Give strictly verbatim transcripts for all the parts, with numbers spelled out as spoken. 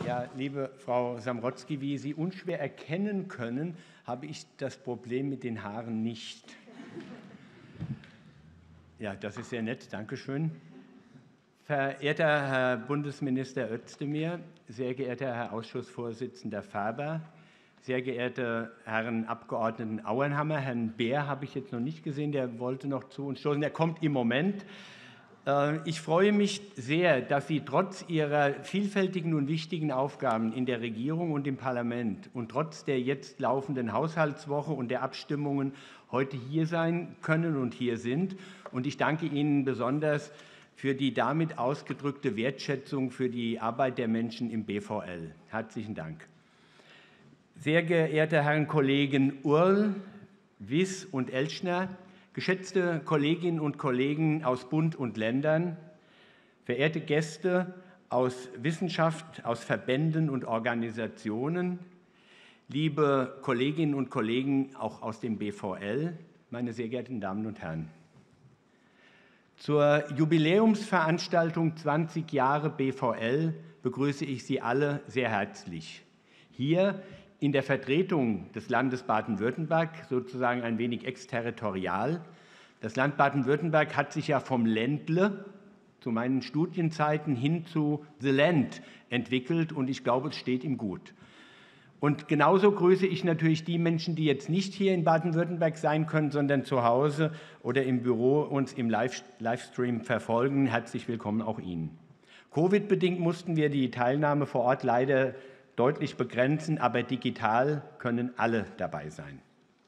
Ja, liebe Frau Samrotzki, wie Sie unschwer erkennen können, habe ich das Problem mit den Haaren nicht. Ja, das ist sehr nett, danke schön. Verehrter Herr Bundesminister Özdemir, sehr geehrter Herr Ausschussvorsitzender Faber, sehr geehrte Herren Abgeordneten Auenhammer, Herrn Beer habe ich jetzt noch nicht gesehen, der wollte noch zu uns stoßen, der kommt im Moment. Ich freue mich sehr, dass Sie trotz Ihrer vielfältigen und wichtigen Aufgaben in der Regierung und im Parlament und trotz der jetzt laufenden Haushaltswoche und der Abstimmungen heute hier sein können und hier sind. Und ich danke Ihnen besonders für die damit ausgedrückte Wertschätzung für die Arbeit der Menschen im B V L. Herzlichen Dank. Sehr geehrte Herren Kollegen Url, Wiss und Elschner, geschätzte Kolleginnen und Kollegen aus Bund und Ländern, verehrte Gäste aus Wissenschaft, aus Verbänden und Organisationen, liebe Kolleginnen und Kollegen auch aus dem B V L, meine sehr geehrten Damen und Herren. Zur Jubiläumsveranstaltung zwanzig Jahre B V L begrüße ich Sie alle sehr herzlich. Hier in der Vertretung des Landes Baden-Württemberg, sozusagen ein wenig exterritorial. Das Land Baden-Württemberg hat sich ja vom Ländle zu meinen Studienzeiten hin zu The Land entwickelt und ich glaube, es steht ihm gut. Und genauso grüße ich natürlich die Menschen, die jetzt nicht hier in Baden-Württemberg sein können, sondern zu Hause oder im Büro uns im Livestream verfolgen. Herzlich willkommen auch Ihnen. Covid-bedingt mussten wir die Teilnahme vor Ort leider deutlich begrenzen, aber digital können alle dabei sein.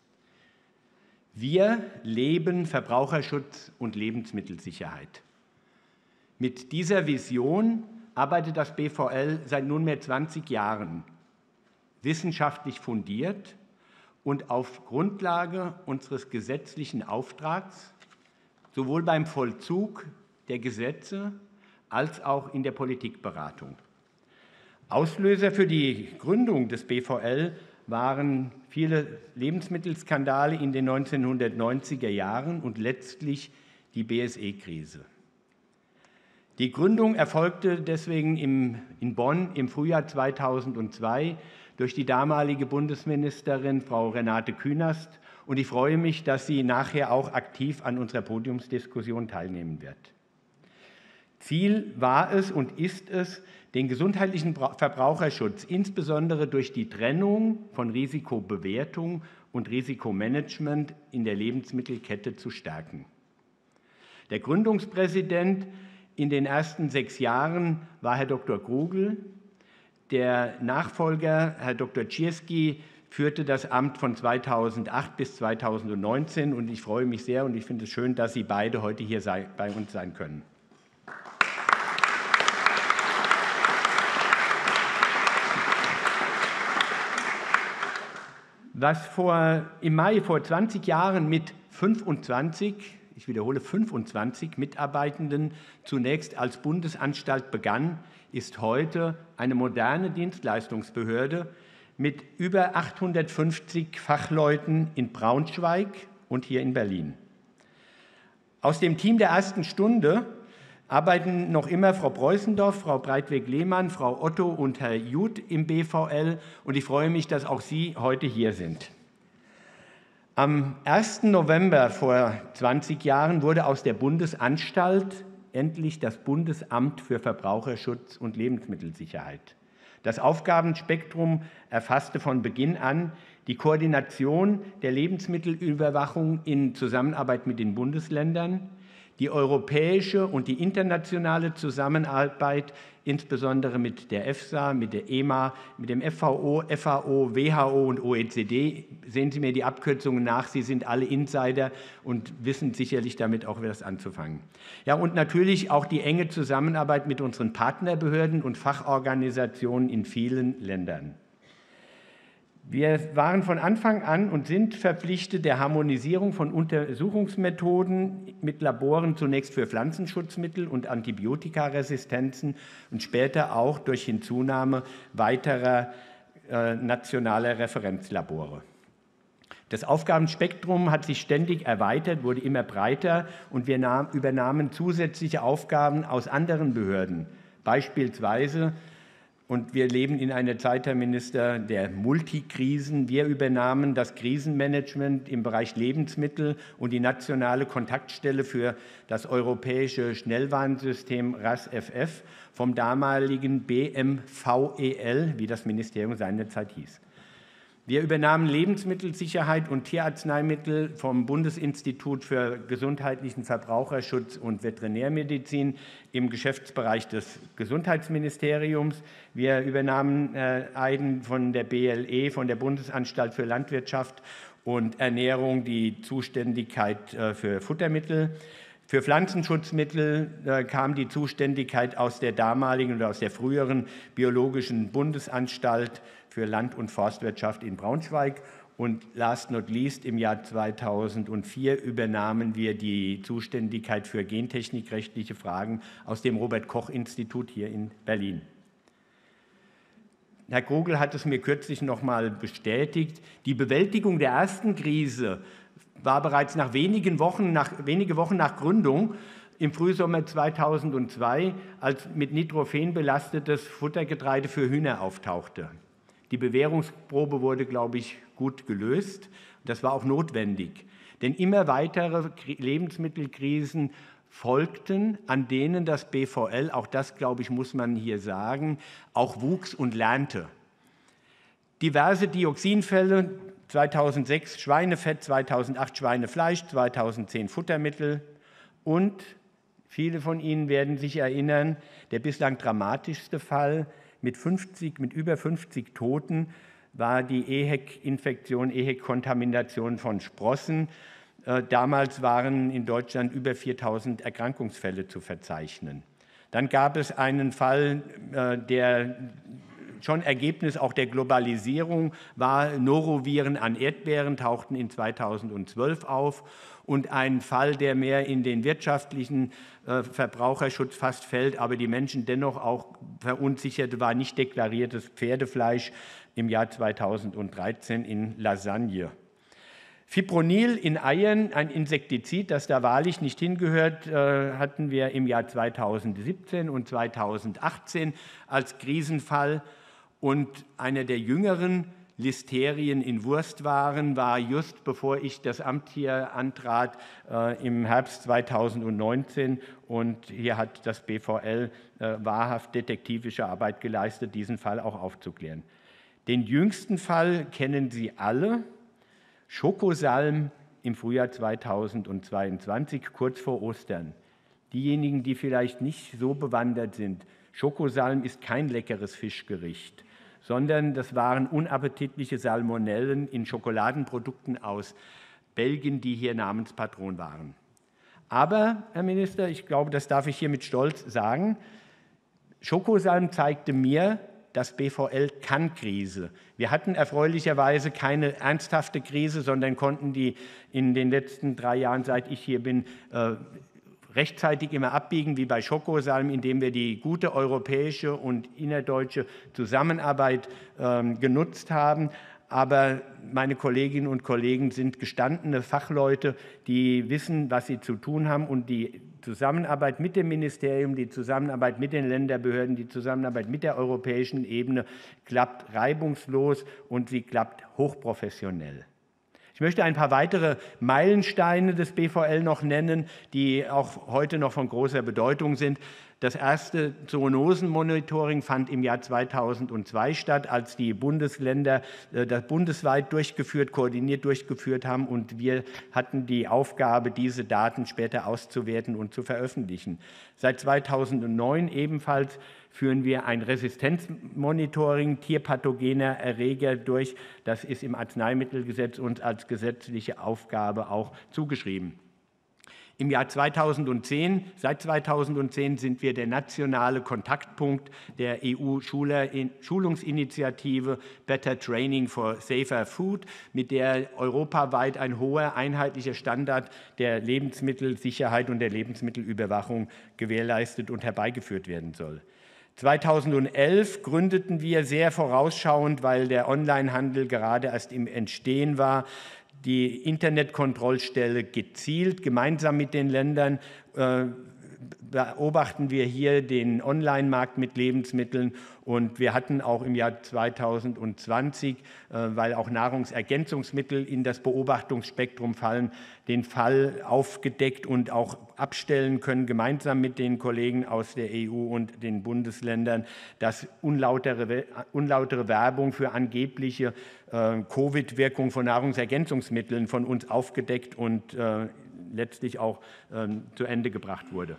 Wir leben Verbraucherschutz und Lebensmittelsicherheit. Mit dieser Vision arbeitet das B V L seit nunmehr zwanzig Jahren, wissenschaftlich fundiert und auf Grundlage unseres gesetzlichen Auftrags, sowohl beim Vollzug der Gesetze als auch in der Politikberatung. Auslöser für die Gründung des B V L waren viele Lebensmittelskandale in den neunzehnhundertneunziger Jahren und letztlich die B S E-Krise. Die Gründung erfolgte deswegen im, in Bonn im Frühjahr zweitausendzwei durch die damalige Bundesministerin Frau Renate Künast und ich freue mich, dass sie nachher auch aktiv an unserer Podiumsdiskussion teilnehmen wird. Ziel war es und ist es, den gesundheitlichen Verbraucherschutz insbesondere durch die Trennung von Risikobewertung und Risikomanagement in der Lebensmittelkette zu stärken. Der Gründungspräsident in den ersten sechs Jahren war Herr Doktor Grugel. Der Nachfolger, Herr Doktor Tschirski, führte das Amt von zweitausendacht bis zweitausendneunzehn und ich freue mich sehr und ich finde es schön, dass Sie beide heute hier sei, bei uns sein können. Was vor, im Mai vor zwanzig Jahren mit fünfundzwanzig, ich wiederhole fünfundzwanzig Mitarbeitenden zunächst als Bundesanstalt begann, ist heute eine moderne Dienstleistungsbehörde mit über achthundertfünfzig Fachleuten in Braunschweig und hier in Berlin. Aus dem Team der ersten Stunde arbeiten noch immer Frau Preußendorf, Frau Breitweg-Lehmann, Frau Otto und Herr Jud im B V L und ich freue mich, dass auch Sie heute hier sind. Am ersten November vor zwanzig Jahren wurde aus der Bundesanstalt endlich das Bundesamt für Verbraucherschutz und Lebensmittelsicherheit. Das Aufgabenspektrum erfasste von Beginn an die Koordination der Lebensmittelüberwachung in Zusammenarbeit mit den Bundesländern, die europäische und die internationale Zusammenarbeit, insbesondere mit der EFSA, mit der E M A, mit dem F V O, F A O, W H O und O E C D. Sehen Sie mir die Abkürzungen nach, Sie sind alle Insider und wissen sicherlich damit auch etwas anzufangen. Ja, und natürlich auch die enge Zusammenarbeit mit unseren Partnerbehörden und Fachorganisationen in vielen Ländern. Wir waren von Anfang an und sind verpflichtet der Harmonisierung von Untersuchungsmethoden mit Laboren, zunächst für Pflanzenschutzmittel und Antibiotikaresistenzen und später auch durch Hinzunahme weiterer äh, nationaler Referenzlabore. Das Aufgabenspektrum hat sich ständig erweitert, wurde immer breiter und wir nahm, übernahmen zusätzliche Aufgaben aus anderen Behörden, beispielsweise Und wir leben in einer Zeit, Herr Minister, der Multikrisen. Wir übernahmen das Krisenmanagement im Bereich Lebensmittel und die nationale Kontaktstelle für das europäische Schnellwarnsystem R A S F F vom damaligen B M V E L, wie das Ministerium seinerzeit hieß. Wir übernahmen Lebensmittelsicherheit und Tierarzneimittel vom Bundesinstitut für gesundheitlichen Verbraucherschutz und Veterinärmedizin im Geschäftsbereich des Gesundheitsministeriums. Wir übernahmen äh, einen von der B L E, von der Bundesanstalt für Landwirtschaft und Ernährung, die Zuständigkeit äh, für Futtermittel. Für Pflanzenschutzmittel äh, kam die Zuständigkeit aus der damaligen oder aus der früheren Biologischen Bundesanstalt für Land- und Forstwirtschaft in Braunschweig. Und last not least, im Jahr zweitausendvier übernahmen wir die Zuständigkeit für gentechnikrechtliche Fragen aus dem Robert-Koch-Institut hier in Berlin. Herr Kogel hat es mir kürzlich noch mal bestätigt. Die Bewältigung der ersten Krise war bereits nach wenigen Wochen, nach, wenige Wochen nach Gründung im Frühsommer zweitausendzwei, als mit Nitrophen belastetes Futtergetreide für Hühner auftauchte. Die Bewährungsprobe wurde, glaube ich, gut gelöst. Das war auch notwendig, denn immer weitere Lebensmittelkrisen folgten, an denen das B V L, auch das, glaube ich, muss man hier sagen, auch wuchs und lernte. Diverse Dioxinfälle, zweitausendsechs Schweinefett, zweitausendacht Schweinefleisch, zweitausendzehn Futtermittel und viele von Ihnen werden sich erinnern, der bislang dramatischste Fall mit, fünfzig, mit über fünfzig Toten war die E H E C-Infektion, E H E C-Kontamination von Sprossen. Damals waren in Deutschland über viertausend Erkrankungsfälle zu verzeichnen. Dann gab es einen Fall, der schon Ergebnis auch der Globalisierung war. Noroviren an Erdbeeren tauchten in zweitausendzwölf auf. Und ein Fall, der mehr in den wirtschaftlichen äh, Verbraucherschutz fast fällt, aber die Menschen dennoch auch verunsicherte, war nicht deklariertes Pferdefleisch im Jahr zweitausenddreizehn in Lasagne. Fipronil in Eiern, ein Insektizid, das da wahrlich nicht hingehört, äh, hatten wir im Jahr zweitausendsiebzehn und zweitausendachtzehn als Krisenfall. Und einer der jüngeren Listerien in Wurstwaren war just bevor ich das Amt hier antrat, äh, im Herbst zweitausendneunzehn. Und hier hat das B V L äh, wahrhaft detektivische Arbeit geleistet, diesen Fall auch aufzuklären. Den jüngsten Fall kennen Sie alle. Schokosalm im Frühjahr zweitausendzweiundzwanzig, kurz vor Ostern. Diejenigen, die vielleicht nicht so bewandert sind, Schokosalm ist kein leckeres Fischgericht, sondern das waren unappetitliche Salmonellen in Schokoladenprodukten aus Belgien, die hier Namenspatron waren. Aber, Herr Minister, ich glaube, das darf ich hier mit Stolz sagen, Schokosalm zeigte mir, das B V L kann Krise. Wir hatten erfreulicherweise keine ernsthafte Krise, sondern konnten die in den letzten drei Jahren, seit ich hier bin, äh, rechtzeitig immer abbiegen, wie bei Schokosalm, indem wir die gute europäische und innerdeutsche Zusammenarbeit ähm, genutzt haben. Aber meine Kolleginnen und Kollegen sind gestandene Fachleute, die wissen, was sie zu tun haben, und die Zusammenarbeit mit dem Ministerium, die Zusammenarbeit mit den Länderbehörden, die Zusammenarbeit mit der europäischen Ebene klappt reibungslos und sie klappt hochprofessionell. Ich möchte ein paar weitere Meilensteine des B V L noch nennen, die auch heute noch von großer Bedeutung sind. Das erste Zoonosenmonitoring fand im Jahr zweitausendzwei statt, als die Bundesländer das bundesweit durchgeführt, koordiniert durchgeführt haben, und wir hatten die Aufgabe, diese Daten später auszuwerten und zu veröffentlichen. Seit zweitausendneun ebenfalls führen wir ein Resistenzmonitoring tierpathogener Erreger durch. Das ist im Arzneimittelgesetz uns als gesetzliche Aufgabe auch zugeschrieben. Im Jahr zweitausendzehn, seit zweitausendzehn sind wir der nationale Kontaktpunkt der E U-Schulungsinitiative Better Training for Safer Food, mit der europaweit ein hoher einheitlicher Standard der Lebensmittelsicherheit und der Lebensmittelüberwachung gewährleistet und herbeigeführt werden soll. zweitausendelf gründeten wir sehr vorausschauend, weil der Onlinehandel gerade erst im Entstehen war, die Internetkontrollstelle gezielt gemeinsam mit den Ländern äh, beobachten wir hier den Online-Markt mit Lebensmitteln und wir hatten auch im Jahr zweitausendzwanzig, weil auch Nahrungsergänzungsmittel in das Beobachtungsspektrum fallen, den Fall aufgedeckt und auch abstellen können, gemeinsam mit den Kollegen aus der E U und den Bundesländern, dass unlautere, unlautere Werbung für angebliche äh, Covid-Wirkung von Nahrungsergänzungsmitteln von uns aufgedeckt und äh, letztlich auch äh, zu Ende gebracht wurde.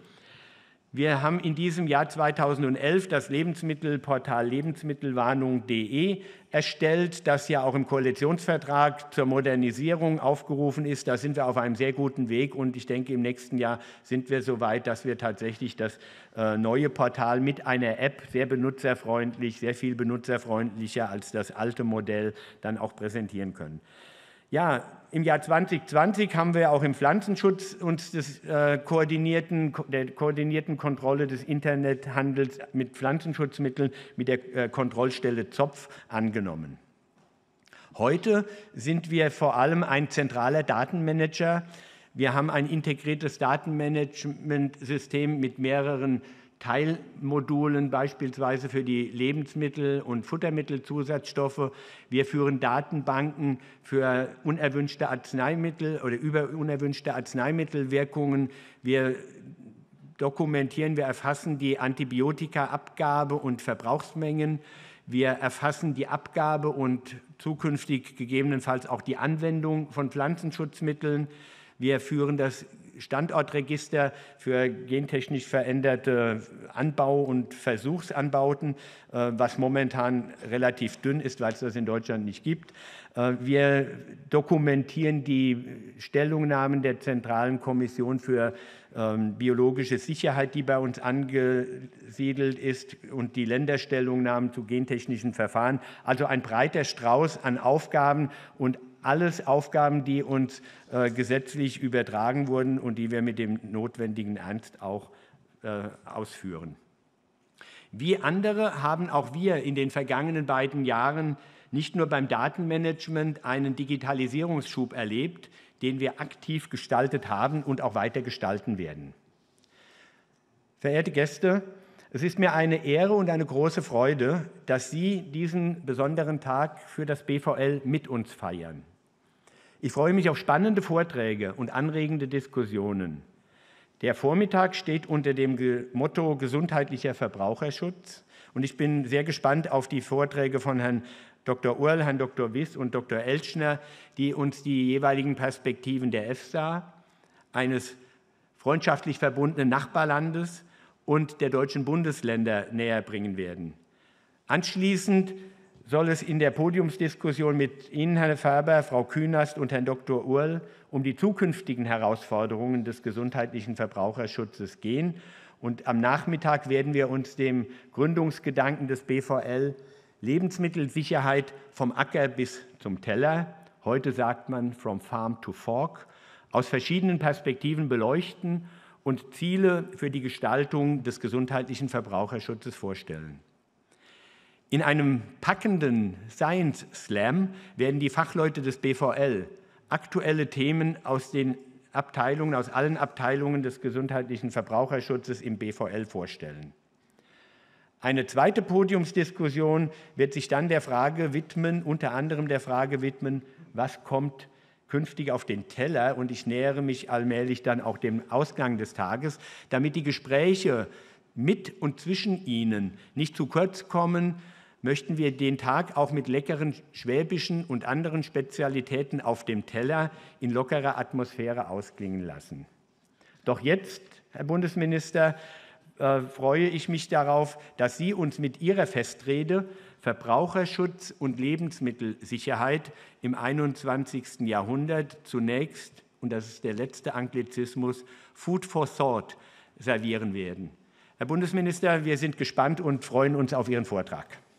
Wir haben in diesem Jahr zweitausendelf das Lebensmittelportal lebensmittelwarnung punkt de erstellt, das ja auch im Koalitionsvertrag zur Modernisierung aufgerufen ist. Da sind wir auf einem sehr guten Weg und ich denke, im nächsten Jahr sind wir so weit, dass wir tatsächlich das äh, neue Portal mit einer App, sehr benutzerfreundlich, sehr viel benutzerfreundlicher als das alte Modell, dann auch präsentieren können. Ja, im Jahr zweitausendzwanzig haben wir auch im Pflanzenschutz uns des, äh, koordinierten, der koordinierten Kontrolle des Internethandels mit Pflanzenschutzmitteln mit der äh, Kontrollstelle Zopf angenommen. Heute sind wir vor allem ein zentraler Datenmanager. Wir haben ein integriertes Datenmanagementsystem mit mehreren Teilmodulen, beispielsweise für die Lebensmittel- und Futtermittelzusatzstoffe. Wir führen Datenbanken für unerwünschte Arzneimittel oder über unerwünschte Arzneimittelwirkungen. Wir dokumentieren, wir erfassen die Antibiotikaabgabe und Verbrauchsmengen. Wir erfassen die Abgabe und zukünftig gegebenenfalls auch die Anwendung von Pflanzenschutzmitteln. Wir führen das Standortregister für gentechnisch veränderte Anbau- und Versuchsanbauten, was momentan relativ dünn ist, weil es das in Deutschland nicht gibt. Wir dokumentieren die Stellungnahmen der Zentralen Kommission für biologische Sicherheit, die bei uns angesiedelt ist, und die Länderstellungnahmen zu gentechnischen Verfahren. Also ein breiter Strauß an Aufgaben und alles Aufgaben, die uns äh, gesetzlich übertragen wurden und die wir mit dem notwendigen Ernst auch äh, ausführen. Wie andere haben auch wir in den vergangenen beiden Jahren nicht nur beim Datenmanagement einen Digitalisierungsschub erlebt, den wir aktiv gestaltet haben und auch weiter gestalten werden. Verehrte Gäste, es ist mir eine Ehre und eine große Freude, dass Sie diesen besonderen Tag für das B V L mit uns feiern. Ich freue mich auf spannende Vorträge und anregende Diskussionen. Der Vormittag steht unter dem Motto gesundheitlicher Verbraucherschutz und ich bin sehr gespannt auf die Vorträge von Herrn Doktor Url, Herrn Doktor Wiss und Doktor Elschner, die uns die jeweiligen Perspektiven der EFSA, eines freundschaftlich verbundenen Nachbarlandes und der deutschen Bundesländer näher bringen werden. Anschließend soll es in der Podiumsdiskussion mit Ihnen, Herr Färber, Frau Künast und Herrn Doktor Url um die zukünftigen Herausforderungen des gesundheitlichen Verbraucherschutzes gehen. Und am Nachmittag werden wir uns dem Gründungsgedanken des B V L Lebensmittelsicherheit vom Acker bis zum Teller, heute sagt man from farm to fork, aus verschiedenen Perspektiven beleuchten und Ziele für die Gestaltung des gesundheitlichen Verbraucherschutzes vorstellen. In einem packenden Science Slam werden die Fachleute des B V L aktuelle Themen aus den Abteilungen, aus allen Abteilungen des gesundheitlichen Verbraucherschutzes im B V L vorstellen. Eine zweite Podiumsdiskussion wird sich dann der Frage widmen, unter anderem der Frage widmen, was kommt künftig auf den Teller, und ich nähere mich allmählich dann auch dem Ausgang des Tages, damit die Gespräche mit und zwischen Ihnen nicht zu kurz kommen, möchten wir den Tag auch mit leckeren schwäbischen und anderen Spezialitäten auf dem Teller in lockerer Atmosphäre ausklingen lassen. Doch jetzt, Herr Bundesminister, äh, freue ich mich darauf, dass Sie uns mit Ihrer Festrede Verbraucherschutz und Lebensmittelsicherheit im einundzwanzigsten Jahrhundert zunächst, und das ist der letzte Anglizismus, Food for Thought servieren werden. Herr Bundesminister, wir sind gespannt und freuen uns auf Ihren Vortrag.